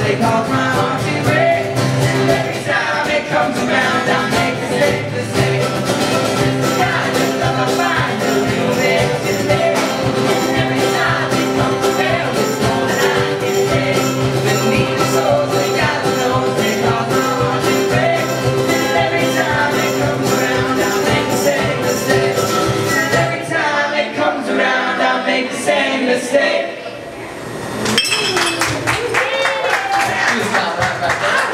they cause my heart to break. And every time it comes around, I make the same mistake. The kind of love I find a little bit too late. And every time it comes around, it's more than I can take. With neither souls, they got the nose, they cause my heart to break. And every time it comes around, I make the same mistake. And every time it comes around, I make the same mistake. Right back there.